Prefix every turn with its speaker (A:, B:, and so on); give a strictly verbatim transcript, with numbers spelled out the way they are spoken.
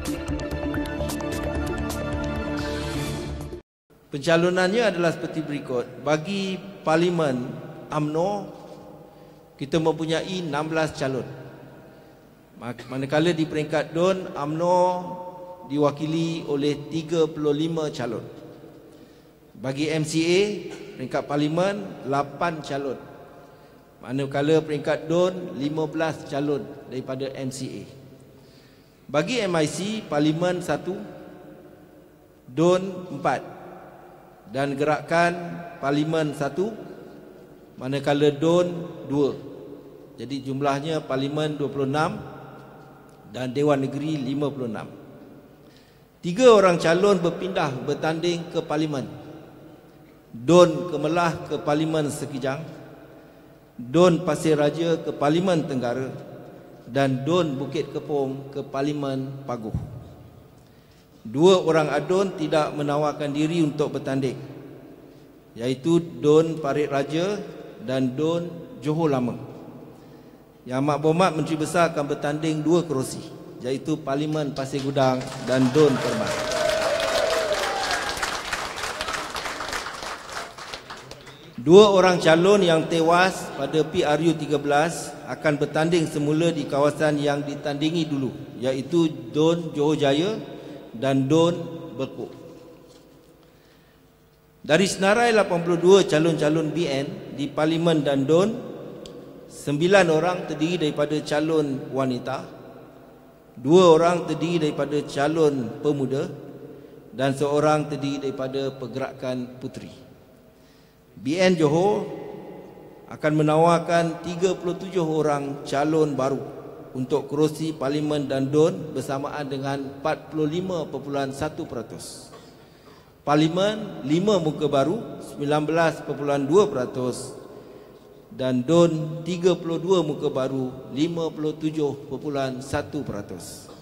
A: Pencalonannya adalah seperti berikut. Bagi Parlimen U M N O, kita mempunyai enam belas calon. Manakala di peringkat D U N, U M N O diwakili oleh tiga puluh lima calon. Bagi M C A, peringkat Parlimen, lapan calon. Manakala peringkat D U N, lima belas calon daripada M C A. Bagi M I C, Parlimen satu, D U N empat, dan gerakan Parlimen satu, manakala D U N dua. Jadi jumlahnya Parlimen dua puluh enam dan Dewan Negeri lima puluh enam. Tiga orang calon berpindah bertanding ke Parlimen. D U N Kemelah ke Parlimen Sekijang, D U N Pasir Raja ke Parlimen Tenggara, dan D U N Bukit Kepong ke Parlimen Paguh. Dua orang adun tidak menawarkan diri untuk bertanding, iaitu D U N Parit Raja dan D U N Johor Lama. Yang Amat Berhormat Menteri Besar akan bertanding dua kerusi, iaitu Parlimen Pasir Gudang dan D U N Permas. Dua orang calon yang tewas pada P R U tiga belas akan bertanding semula di kawasan yang ditandingi dulu, iaitu D U N Johor Jaya dan D U N Berkuk. Dari senarai lapan puluh dua calon-calon B N di Parlimen dan D U N, sembilan orang terdiri daripada calon wanita, dua orang terdiri daripada calon pemuda, dan seorang terdiri daripada pergerakan puteri. B N Johor akan menawarkan tiga puluh tujuh orang calon baru untuk kerusi Parlimen dan D U N bersamaan dengan empat puluh lima perpuluhan satu peratus. Parlimen lima muka baru sembilan belas perpuluhan dua peratus dan D U N tiga puluh dua muka baru lima puluh tujuh perpuluhan satu peratus.